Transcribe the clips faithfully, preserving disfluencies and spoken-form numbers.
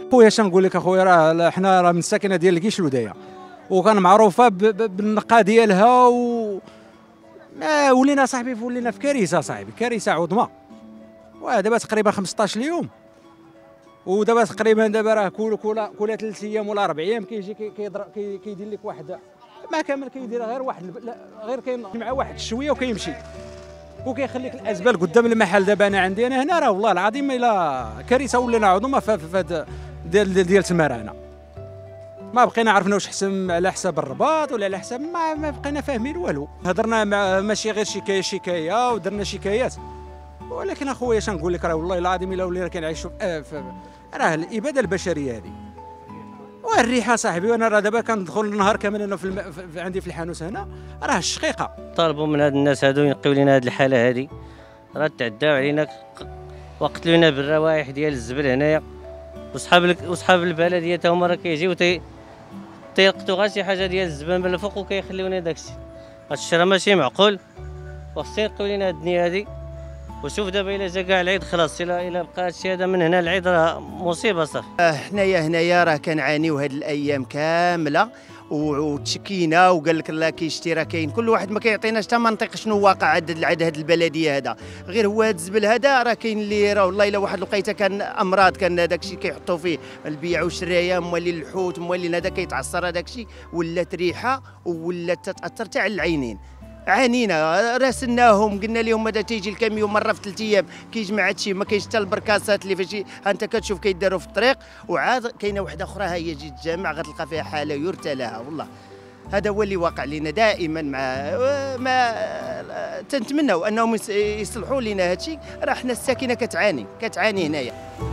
خويا اش نقول لك اخويا، راه حنا راه من الساكنه ديال الكيش الودايه، وكان معروفه بالنقاء ديالها، و ما ولينا صاحبي ولينا في كارثه صاحبي، كارثه عظمى. ودابا تقريبا خمسطاش اليوم، ودابا تقريبا دابا راه كل كل كل ثلاث ايام ولا اربع ايام كيجي كيضرب كيدير لك واحد ما كامل، كيدير غير واحد غير كاين مع واحد شويه وكيمشي وكيخليك الازبال قدام المحل. دابا انا عندي انا هنا راه والله العظيم الا كارثه ولينا عظمى في هذا ديال ديال تماره. هنا ما بقينا عرفنا واش حسن على حساب الرباط ولا على حساب ما, ما بقينا فاهمين والو. هضرنا مع ماشي غير شكايه شكايه ودرنا شكايات، ولكن اخويا اش نقول لك، راه والله العظيم الا ولينا كنعيشوا في راه الاباده البشريه هذه والريحه صاحبي. وانا راه دابا كندخل النهار كامل انا في, الم... في عندي في الحانوت هنا راه الشقيقه. طالبوا من هاد الناس هادو ينقيو لنا هاد الحاله هادي، راه تعداو علينا وقتلونا بالروائح ديال الزبل هنايا، وصحاب وصحاب البلديه تا هما راه كيجيو تي تيلقطوا غير شي حاجه ديال الزبال من الفوق وكيخليونا داكشي. هادشي راه ماشي معقول، وخصو ينقيو لنا هاد الدنيا هادي. وشوف دابا الا جا كاع العيد خلاص، الا الا بقى هادشي هذا من هنا العيد راه مصيبه صافي. حنايا هنايا راه كنعانيو هاد الايام كامله وتشكينا، وقال لك لا كيشتي راه كاين، كل واحد ما كيعطيناش حتى منطق شنو واقع عند عند هاد البلديه هذا. غير هو هاد الزبل هذا راه كاين اللي راه والله الا واحد لقيته كان امراض، كان هذاك الشيء كيحطوا فيه البيع والشرايه، مولي الحوت مولي هذا كيتعصر هذاك الشيء، ولات ريحه ولات تتاثر تاع العينين. عانينا راسلناهم قلنا لهم هذا تيجي الكاميون مره في ثلاث ايام كيجمع هادشي، ما كاينش حتى البركاسات اللي فاش انت كتشوف كيداروا في الطريق. وعاد كاينه وحده اخرى ها هي جيت الجامع غتلقى فيها حاله يرثى لها. والله هذا هو اللي واقع لنا دائما مع ما تنتمناو انهم يصلحوا لنا هادشي. راه حنا الساكنه كتعاني كتعاني هنايا.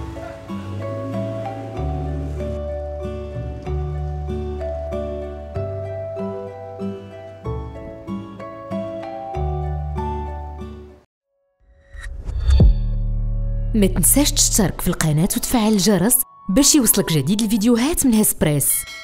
ما تنساش تشترك في القناة وتفعل الجرس باش يوصلك جديد الفيديوهات من هسبريس.